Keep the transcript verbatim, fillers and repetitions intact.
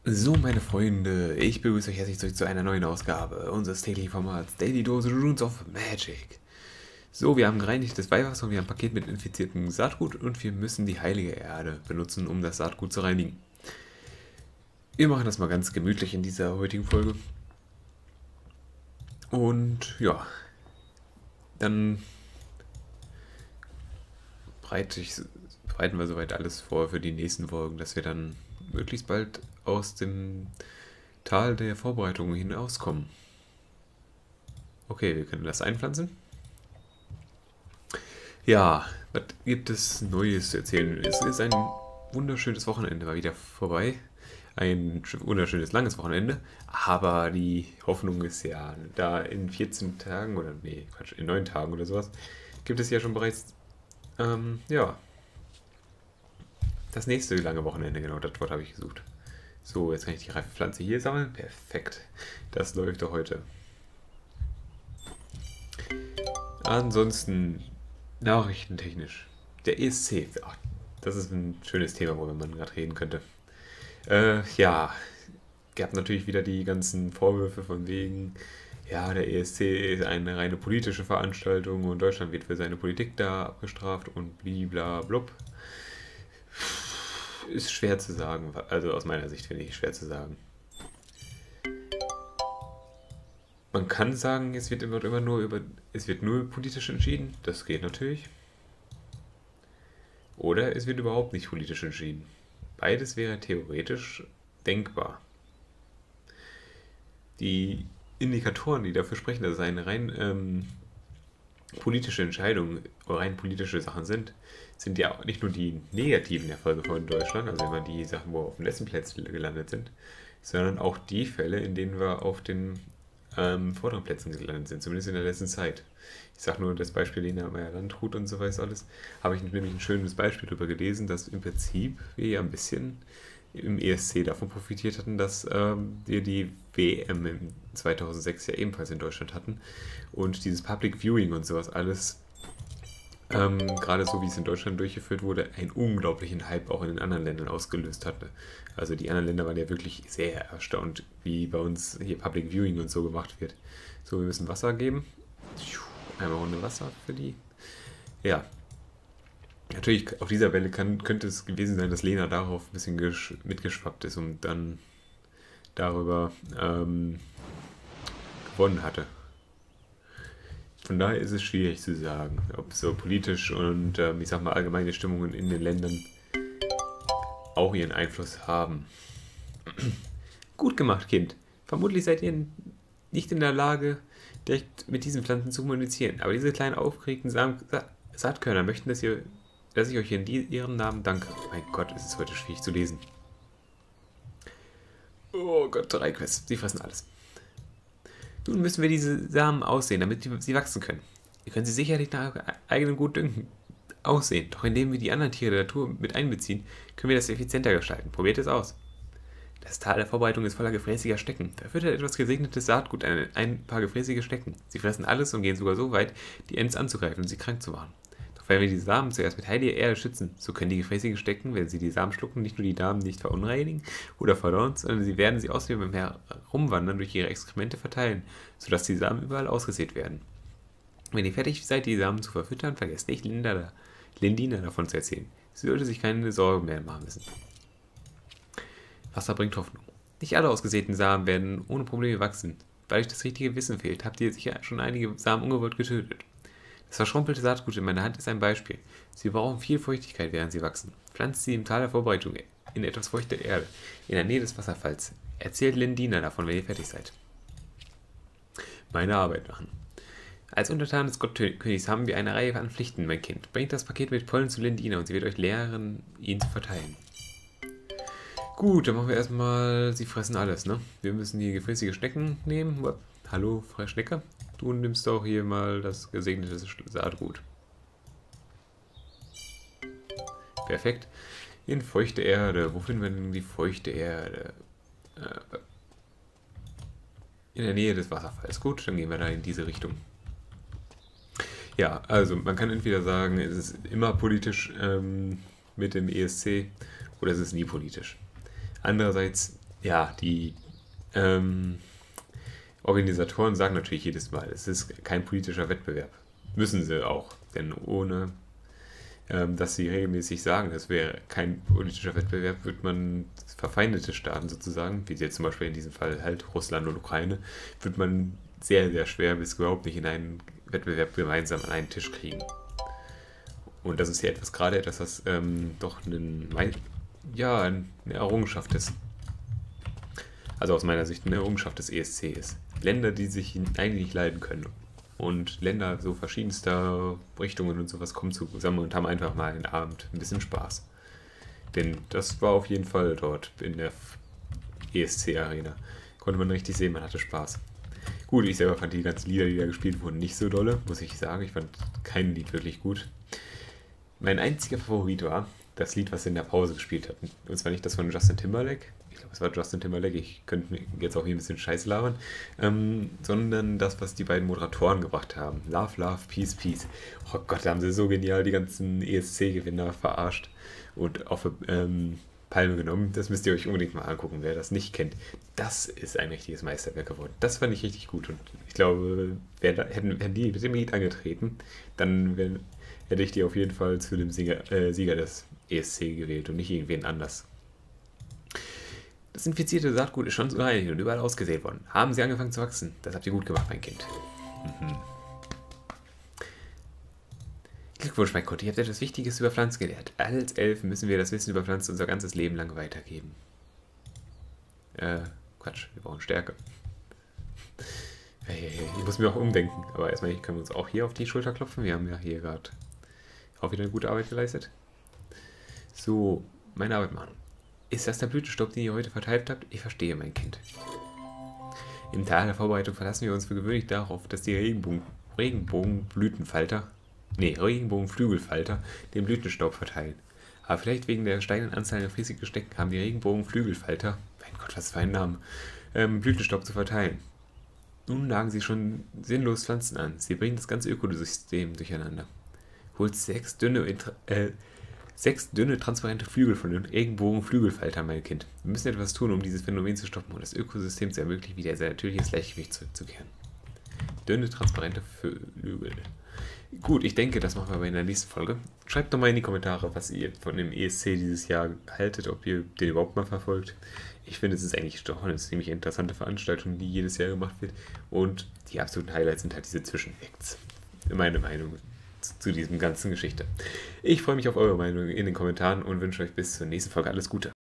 So, meine Freunde, ich begrüße euch herzlich zurück zu einer neuen Ausgabe unseres täglichen Formats Daily Dose Runes of Magic. So, wir haben gereinigtes Weihwasser und wir haben ein Paket mit infiziertem Saatgut und wir müssen die heilige Erde benutzen, um das Saatgut zu reinigen. Wir machen das mal ganz gemütlich in dieser heutigen Folge. Und ja, dann breite ich, bereiten wir soweit alles vor für die nächsten Folgen, dass wir dann möglichst bald aus dem Tal der Vorbereitungen hinauskommen. Okay, wir können das einpflanzen. Ja, was gibt es Neues zu erzählen? Es ist ein wunderschönes Wochenende mal wieder vorbei. Ein wunderschönes langes Wochenende. Aber die Hoffnung ist ja, da in vierzehn Tagen oder nee, Quatsch, in neun Tagen oder sowas, gibt es ja schon bereits, ähm, ja, das nächste lange Wochenende, genau, das Wort habe ich gesucht. So, jetzt kann ich die reife Pflanze hier sammeln. Perfekt. Das läuft doch heute. Ansonsten, nachrichtentechnisch. Der E S C. Ach, das ist ein schönes Thema, worüber man gerade reden könnte. Äh, ja, gab natürlich wieder die ganzen Vorwürfe von wegen, ja, der E S C ist eine reine politische Veranstaltung und Deutschland wird für seine Politik da abgestraft und bliblablub. Ist schwer zu sagen. Also aus meiner Sicht finde ich schwer zu sagen. Man kann sagen, es wird immer, immer nur über, es wird nur politisch entschieden. Das geht natürlich. Oder es wird überhaupt nicht politisch entschieden. Beides wäre theoretisch denkbar. Die Indikatoren, die dafür sprechen, dass es eine rein ähm, politische Entscheidungen oder rein politische Sachen sind, sind ja nicht nur die negativen Erfolge von Deutschland, also immer die Sachen, wo wir auf dem letzten Platz gelandet sind, sondern auch die Fälle, in denen wir auf den ähm, vorderen Plätzen gelandet sind, zumindest in der letzten Zeit. Ich sage nur das Beispiel Lena Meyer-Landrut und so weiter alles, habe ich nämlich ein schönes Beispiel darüber gelesen, dass im Prinzip wir ja ein bisschen im E S C davon profitiert hatten, dass ähm, wir die W M im zweitausendsechs ja ebenfalls in Deutschland hatten und dieses Public Viewing und sowas alles, ähm, gerade so wie es in Deutschland durchgeführt wurde, einen unglaublichen Hype auch in den anderen Ländern ausgelöst hatte. Also die anderen Länder waren ja wirklich sehr erstaunt, wie bei uns hier Public Viewing und so gemacht wird. So, wir müssen Wasser geben. Einmal Runde Wasser für die. Ja, natürlich, auf dieser Welle kann, könnte es gewesen sein, dass Lena darauf ein bisschen gesch- mitgeschwappt ist und dann darüber ähm, gewonnen hatte. Von daher ist es schwierig zu sagen, ob so politisch und ähm, ich sag mal allgemeine Stimmungen in den Ländern auch ihren Einfluss haben. Gut gemacht, Kind. Vermutlich seid ihr nicht in der Lage, direkt mit diesen Pflanzen zu kommunizieren. Aber diese kleinen aufgeregten Samen Sa Saatkörner möchten, dass, ihr, dass ich euch in die, ihrem Namen danke. Mein Gott, es ist heute schwierig zu lesen. Oh Gott, drei Quests. Sie fressen alles. Nun müssen wir diese Samen aussehen, damit sie wachsen können. Ihr könnt sie sicherlich nach eigenem Gutdünken aussehen. Doch indem wir die anderen Tiere der Natur mit einbeziehen, können wir das effizienter gestalten. Probiert es aus. Das Tal der Vorbereitung ist voller gefräßiger Stecken. Verfüttert etwas gesegnetes Saatgut an ein paar gefräßige Stecken. Sie fressen alles und gehen sogar so weit, die Ents anzugreifen und sie krank zu machen. Doch wenn wir die Samen zuerst mit heiliger Erde schützen, so können die gefräßigen Stecken, wenn sie die Samen schlucken, nicht nur die Damen nicht verunreinigen oder verdorren, sondern sie werden sie außerdem beim Herumwandern durch ihre Exkremente verteilen, sodass die Samen überall ausgesät werden. Wenn ihr fertig seid, die Samen zu verfüttern, vergesst nicht, Linda, Lindina davon zu erzählen. Sie sollte sich keine Sorgen mehr machen müssen. Wasser bringt Hoffnung. Nicht alle ausgesäten Samen werden ohne Probleme wachsen. Weil euch das richtige Wissen fehlt, habt ihr sicher schon einige Samen ungewollt getötet. Das verschrumpelte Saatgut in meiner Hand ist ein Beispiel. Sie brauchen viel Feuchtigkeit, während sie wachsen. Pflanzt sie im Tal der Vorbereitung in etwas feuchte Erde, in der Nähe des Wasserfalls. Erzählt Lindina davon, wenn ihr fertig seid. Meine Arbeit machen. Als Untertan des Gottkönigs haben wir eine Reihe an Pflichten, mein Kind. Bringt das Paket mit Pollen zu Lindina und sie wird euch lehren, ihn zu verteilen. Gut, dann machen wir erstmal, sie fressen alles, ne? Wir müssen die gefräßige Schnecken nehmen. Hallo, freie Schnecke. Du nimmst doch hier mal das gesegnete Saatgut. Perfekt. In feuchte Erde. Wo finden wir denn die feuchte Erde? In der Nähe des Wasserfalls. Gut, dann gehen wir da in diese Richtung. Ja, also man kann entweder sagen, es ist immer politisch ähm, mit dem E S C oder es ist nie politisch. Andererseits ja, die ähm, Organisatoren sagen natürlich jedes Mal, es ist kein politischer Wettbewerb. Müssen sie auch, denn ohne ähm, dass sie regelmäßig sagen, es wäre kein politischer Wettbewerb, wird man verfeindete Staaten sozusagen, wie jetzt zum Beispiel in diesem Fall halt Russland und Ukraine, wird man sehr, sehr schwer bis überhaupt nicht in einen Wettbewerb gemeinsam an einen Tisch kriegen. Und das ist ja etwas gerade etwas, was ähm, doch ein, ja, eine Errungenschaft ist. Also aus meiner Sicht eine Errungenschaft des E S C ist. Länder, die sich eigentlich nicht leiden können. Und Länder so verschiedenster Richtungen und sowas kommen zusammen und haben einfach mal einen Abend ein bisschen Spaß. Denn das war auf jeden Fall dort in der E S C-Arena. Konnte man richtig sehen, man hatte Spaß. Gut, ich selber fand die ganzen Lieder, die da gespielt wurden, nicht so dolle, muss ich sagen. Ich fand kein Lied wirklich gut. Mein einziger Favorit war das Lied, was sie in der Pause gespielt hatten. Und zwar nicht das von Justin Timberlake. Ich glaube, es war Justin Timberlake. Ich könnte jetzt auch hier ein bisschen Scheiße labern. Ähm, sondern das, was die beiden Moderatoren gebracht haben. Love, Love, Peace, Peace. Oh Gott, da haben sie so genial die ganzen E S C-Gewinner verarscht und auf ähm, Palme genommen. Das müsst ihr euch unbedingt mal angucken, wer das nicht kennt. Das ist ein richtiges Meisterwerk geworden. Das fand ich richtig gut. Und ich glaube, wer da, hätten, hätten die mit dem Lied angetreten, dann wär, hätte ich die auf jeden Fall zu dem Sieger, äh, Sieger des E S C gewählt und nicht irgendwen anders. Das infizierte Saatgut ist schon so reinig und überall ausgesät worden. Haben sie angefangen zu wachsen? Das habt ihr gut gemacht, mein Kind. Mhm. Glückwunsch, mein Gott, ihr habt etwas Wichtiges über Pflanzen gelernt. Als Elfen müssen wir das Wissen über Pflanzen unser ganzes Leben lang weitergeben. Äh, Quatsch, wir brauchen Stärke. Hey, hey, hey, ich muss mir auch umdenken. Aber erstmal können wir uns auch hier auf die Schulter klopfen. Wir haben ja hier gerade auch wieder eine gute Arbeit geleistet. So, meine Arbeit machen. Ist das der Blütenstaub, den ihr heute verteilt habt? Ich verstehe, mein Kind. Im Teil der Vorbereitung verlassen wir uns für gewöhnlich darauf, dass die Regenbogen, Regenbogenblütenfalter, nee, Regenbogenflügelfalter den Blütenstaub verteilen. Aber vielleicht wegen der steigenden Anzahl an riesigen Stecken haben die Regenbogenflügelfalter, mein Gott, was für ein Name, ähm, Blütenstaub zu verteilen. Nun nagen sie schon sinnlos Pflanzen an. Sie bringen das ganze Ökosystem durcheinander. Holt sechs dünne, äh, Sechs dünne, transparente Flügel von den Regenbogenflügelfaltern, mein Kind. Wir müssen etwas tun, um dieses Phänomen zu stoppen und das Ökosystem zu ermöglichen, wieder sein natürliches Gleichgewicht zurückzukehren. Dünne, transparente Flügel. Gut, ich denke, das machen wir aber in der nächsten Folge. Schreibt doch mal in die Kommentare, was ihr von dem E S C dieses Jahr haltet, ob ihr den überhaupt mal verfolgt. Ich finde, es ist eigentlich doch eine ziemlich interessante Veranstaltung, die jedes Jahr gemacht wird. Und die absoluten Highlights sind halt diese Zwischenacts. Meine Meinung zu diesem ganzen Geschichte. Ich freue mich auf eure Meinung in den Kommentaren und wünsche euch bis zur nächsten Folge alles Gute.